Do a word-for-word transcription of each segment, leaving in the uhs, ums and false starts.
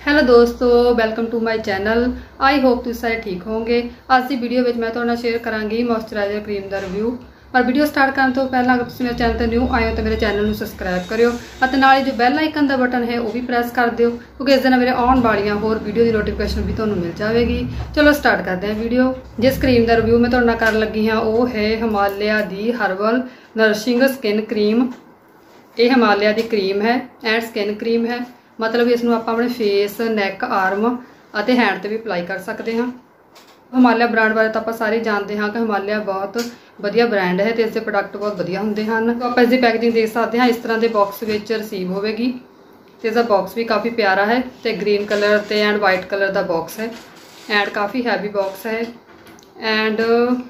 Hello दोस्तों, welcome to my channel. I hope तुम सारे ठीक होंगे। आज की वीडियो में मैं तुहाडे नाल शेयर करांगी मॉइस्चराइजर क्रीम का रिव्यू। पर वीडियो स्टार्ट करने तो पहला अगर तुम मेरे चैनल पर न्यू आए हो तो मेरे चैनल को सबसक्राइब करियो और नाल जो बैल आइकन का बटन है वह भी प्रेस कर दियो, क्योंकि इस दिन मेरे आने वाली होर वीडियो की नोटिफिकेशन भी तुम्हें मिल जाएगी। चलो स्टार्ट करते हैं वीडियो। जिस क्रीम का रिव्यू मैं तुहाडे नाल कर लगी हाँ वह है हिमालय की हर्बल नरिशिंग स्किन क्रीम। ये हिमालय की क्रीम है एंड स्किन क्रीम है, मतलब इसनों आप अपने फेस, नैक, आर्म और हैंड से भी अप्लाई कर सकते हैं। हिमालय ब्रांड बारे तो आप सारे जानते हैं कि हिमालय बहुत वधिया ब्रांड है तो इसके प्रोडक्ट बहुत वधिया होंगे हैं। तो आप इसकी पैकेजिंग देख सकते हैं, इस तरह के बॉक्स में रिसीव होगी। तो इसका बॉक्स भी काफ़ी प्यारा है, तो ग्रीन कलर ते एंड वाइट कलर का बॉक्स है एंड काफ़ी हैवी बॉक्स है। एंड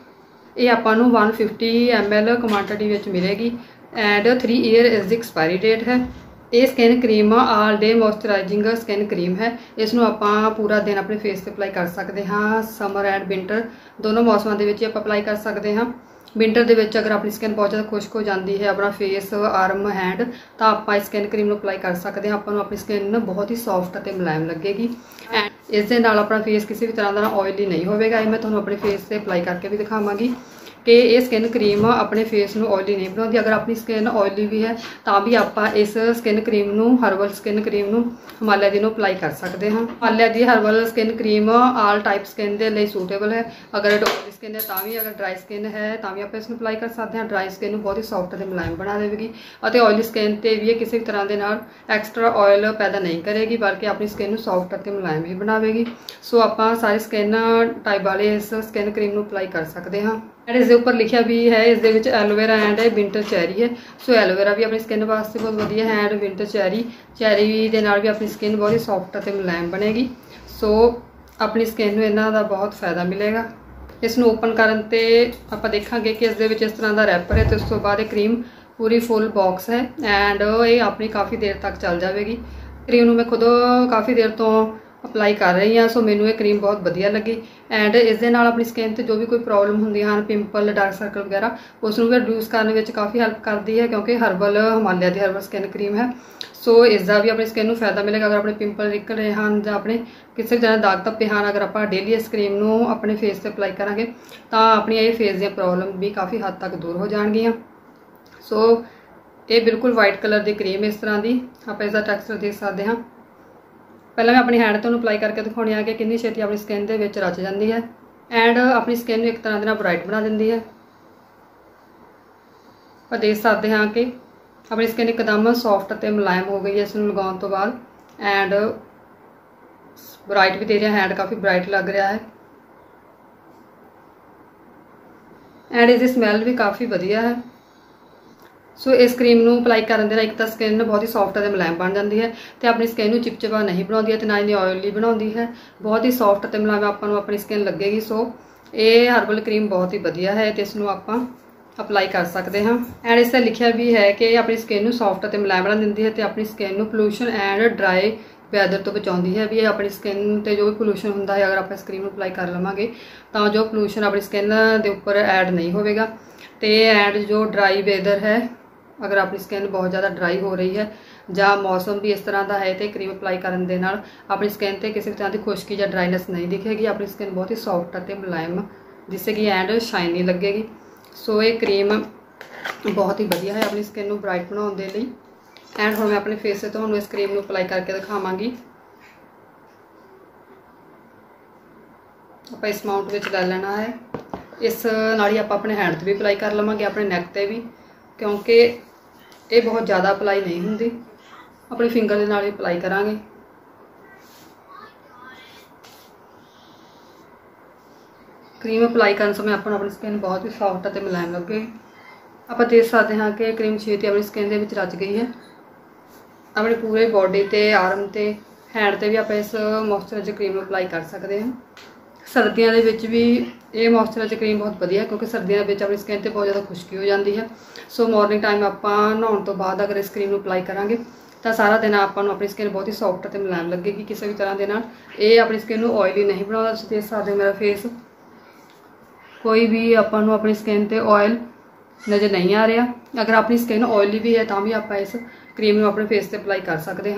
ये आपको one fifty M L quantity मिलेगी and three year is the expiry date है। ये skin cream all day moisturising skin cream है। इसनों आप पूरा दिन अपने फेस पे अप्लाई कर सकते हाँ। समर एंड विंटर दोनों मौसमों के आप अप्लाई कर सकते हाँ। विंटर के अगर अपनी स्किन बहुत ज़्यादा खुश्क हो जाती है, अपना फेस, आर्म, हैंड, तो आप स्किन क्रीम अप्लाई कर सकते हैं। आपको अपनी स्किन बहुत ही सॉफ्ट और मुलायम लगेगी एंड इस दे नाल अपना फेस किसी भी तरह का ऑयली नहीं होगा। मैं तुम्हें अपने फेस से अप्लाई करके भी दिखावांगी कि ये स्किन क्रीम अपने फेस में ऑयली नहीं बनाती। अगर अपनी स्किन ऑयली भी है तो भी आप इस स्किन क्रीम नू हर्बल स्किन क्रीम नू हिमालय दी नू अप्लाई कर सकते हैं। हिमालय की herbal skin cream all type skin के लिए सूटेबल है। अगर ऑयली स्किन है तो भी, अगर ड्राई स्किन है तो भी आप इसमें अप्लाई कर सकते हैं। ड्राई स्किन बहुत ही सॉफ्ट और मुलायम बना देगी और ऑयली स्किन पर भी किसी तरह के नाल एक्सट्रा ऑयल पैदा नहीं करेगी, बल्कि अपनी स्किन को सॉफ्ट और मुलायम ही बनाएगी। सो आप सारी स्किन टाइप वाले इस स्किन क्रीम को अप्लाई कर सकते हैं। एंड इस उपर लिखा भी है, इस एलोवेरा एंड विंटर चैरी है। सो एलोवेरा भी अपनी स्किन वास्ते बहुत वधिया है एंड विंटर चैरी चैरी के नाल भी अपनी स्किन बहुत ही सॉफ्ट और मुलायम बनेगी। सो अपनी स्किन में इन्हों का बहुत फायदा मिलेगा। इसनों ओपन करते आप देखांगे कि इस इस तरह का रैपर है, तो उस तो बाद क्रीम पूरी फुल बॉक्स है एंड ये अपनी काफ़ी देर तक चल जाएगी। क्रीम मैं खुद काफ़ी देर तो अप्लाई कर रही हाँ। सो मैनू ये क्रीम बहुत वधिया लगी एंड इस दे नाल अपनी स्किन ते जो भी कोई प्रॉब्लम होंदी हैं, पिंपल, डार्क सर्कल वगैरह, उसनों भी रिड्यूस करने में काफ़ी हेल्प करती है, क्योंकि हर्बल हिमालय की हर्बल स्किन क्रीम है। सो इसका भी अपनी स्किन को फायदा मिलेगा। अगर अपने पिंपल निकल रहे हैं या अपने किसी तरह दाग धब्बे हैं, अगर आप डेली इस क्रीम को अपने फेस से अप्लाई करांगे तो अपनी ये फेस दी प्रॉब्लम भी काफ़ी हद तक दूर हो जाएगियां। सो ये बिल्कुल वाइट कलर की क्रीम इस तरह की आप इसका टैक्सचर देख सकते हैं। पहले मैं अपनी हैंड तो अप्लाई करके दिखानी है कि कितनी छेती अपनी स्किन के विच रच जाती है एंड अपनी स्किन एक तरह के ब्राइट बना देती है। पर देख सकते हैं कि अपनी स्किन एकदम सॉफ्ट और मुलायम हो गई है इसमें लगाने तो बाद एंड ब्राइट भी दे रहा है। हैंड काफ़ी ब्राइट लग रहा है एंड इसकी स्मैल भी काफ़ी वधिया है। सो इस क्रीम को अप्लाई करने देना एक तो स्किन बहुत ही सॉफ्ट और मुलायम बन जाती है, तो अपनी स्किन को चिपचिपा नहीं बनाती है, तो ना ही ऑयली बनाती है, बहुत ही सॉफ्ट और मुलायम आपको अपनी स्किन लगेगी। सो ये हर्बल क्रीम बहुत ही वधिया है, तो इसनों आप अप्लाई कर सकते हैं। एंड इससे लिखा भी है कि अपनी स्किन को सॉफ्ट और मुलायम बना देती है, तो अपनी स्किन को पोल्यूशन एंड ड्राई वैदर तो बचाती है। भी अपनी स्किन पर जो भी पोल्यूशन होंगे है, अगर आप इस क्रीम को अप्लाई कर लवेंगे तो जो पोल्यूशन अपनी स्किन के उपर ऐड नहीं होगा। तो एंड जो ड्राई वैदर है, अगर अपनी स्किन बहुत ज़्यादा ड्राई हो रही है या मौसम भी इस तरह का है, तो क्रीम अप्लाई करने के नाल अपनी स्किन पर किसी तरह की खुश्की या ड्राइनेस नहीं दिखेगी। अपनी स्किन बहुत ही सॉफ्ट और मुलायम जिससे कि एंड शाइनी लगेगी। सो ये क्रीम बहुत ही वधिया है अपनी स्किन को ब्राइट बनाने के लिए। एंड हम मैं अपने फेस से तो इस क्रीम को अप्लाई करके दिखावांगी। आप इस अमाउंट में ले लेना है। इस नाल ही आप अपने हैंड भी अप्लाई कर लवेंगे, अपने नैक पर भी, क्योंकि ये बहुत ज़्यादा अप्लाई नहीं होंगी। अपने फिंगर के नाल ही अप्लाई करांगे। क्रीम अप्लाई करने समय अपन अपनी स्किन बहुत ही सॉफ्ट और मुलायम लगे। आप देख सकते हैं कि क्रीम छेती अपनी स्किन के रच गई है। अपने पूरे बॉडी ते, आर्म ते, हैंड ते भी आप इस मॉइस्चराइजर क्रीम अप्लाई कर सकते हैं। सर्दियों के विच भी ये मॉइस्चराइजर क्रीम बहुत वधिया है, क्योंकि सर्दियों के अपनी स्किन पर बहुत ज़्यादा खुश्की हो जाती है। सो मॉर्निंग टाइम आप नहाने तो बाद अगर इस क्रीम को अप्लाई करांगे तो सारा दिन आपको अपनी स्किन बहुत ही सॉफ्ट और मुलायम लगेगी किसी भी तरह के नाल। ये अपनी स्किन को ऑयली नहीं बनाता। तुसीं देख सकते हो मेरा फेस, कोई भी आपको अपनी स्किन पर ऑयल नज़र नहीं आ रहा। अगर अपनी स्किन ऑयली भी है तो भी आप इस क्रीम को अपने फेस पर अप्लाई कर सकते हैं।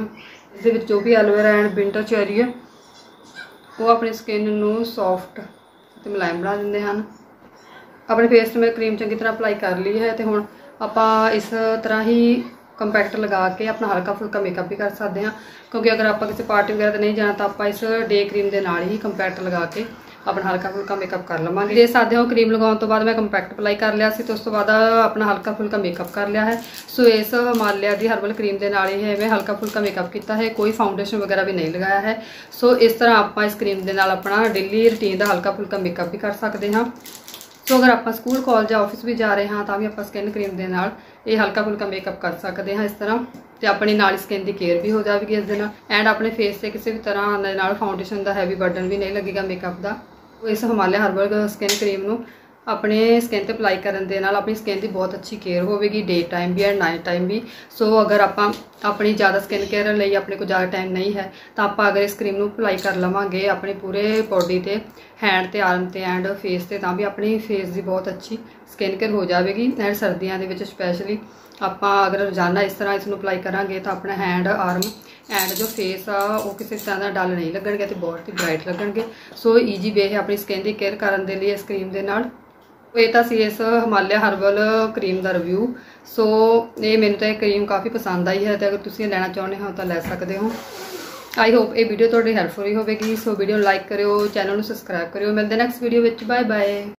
इसके विच जो भी एलोवेरा एंड विंटर चेरी है वो अपनी स्किन नू सॉफ्ट ते मुलायम बना देंदे हैं। अपने फेस में क्रीम चंगी तरह अप्लाई कर ली है तो हुण आपां इस तरह ही कंपैक्ट लगा के अपना हल्का फुल्का मेकअप भी कर सकते हैं, क्योंकि अगर आप किसी पार्टी वगैरह तो नहीं जाना तो आप इस डे क्रीम के नाल ही कंपैक्ट लगा के अपना हल्का फुल्का मेकअप कर लवांगे। देख सकते हो क्रीम लगाने तो बाद मैं कंपैक्ट अप्लाई कर लिया सी, तो उस तो बाद अपना हल्का फुल्का मेकअप कर लिया है। सो इस हिमालय की हर्बल क्रीम के नाल ही मैं हल्का फुल्का मेकअप किया है, कोई फाउंडेशन वगैरह भी नहीं लगाया है। सो इस तरह आप इस क्रीम के नाल अपना डेली रूटीन का हल्का फुल्का मेकअप भी कर सकते हैं। सो अगर आप स्कूल कॉलेज ऑफिस भी जा रहे हैं तो भी आप स्किन क्रीम के नाल ये हल्का फुल्का मेकअप कर सकते हैं इस तरह, तो अपनी नाल स्किन की केयर भी हो जाएगी इस दिन। एंड अपने फेस से किसी भी तरह के नाल फाउंडेशन का हैवी बर्डन भी नहीं लगेगा मेकअप का। इस हिमालय हर्बल स्किन क्रीम नू अपने स्किन ते अप्लाई करन दे नाल अपनी स्किन की बहुत अच्छी केयर होगी, डे टाइम भी एंड नाइट टाइम भी। सो अगर आप अपनी ज़्यादा स्किन केयर लिए अपने को ज़्यादा टाइम नहीं है तो आप अगर इस क्रीम नू अप्लाई कर लवांगे अपने पूरे बॉडी ते, हैंड ते, आर्म ते एंड फेस ते, तो भी अपनी फेस की बहुत अच्छी स्किन केयर हो जाएगी। एंड सर्दियों के स्पैशली आप अगर रोजाना इस तरह इसनू अप्लाई करांगे तो अपना हैंड, आर्म एंड जो फेस आ वो किसी तरह का डल नहीं लगणगे तो बहुत ही ब्राइट लगणगे। सो ईजी वे है अपनी स्किन की केयर करने के लिए इस क्रीम के नाल। ये तो सी इस हिमालय हर्बल क्रीम का रिव्यू। सो ये मैंने तो क्रीम काफ़ी पसंद आई है, तो अगर तुम लेना चाहते हो तो ले सकते हो। आई होप ये वीडियो थोड़ी हेल्पफुल ही होगी। सो वीडियो लाइक करो, चैनल को सबसक्राइब करो। मिलते नैक्सट वीडियो में। Bye bye.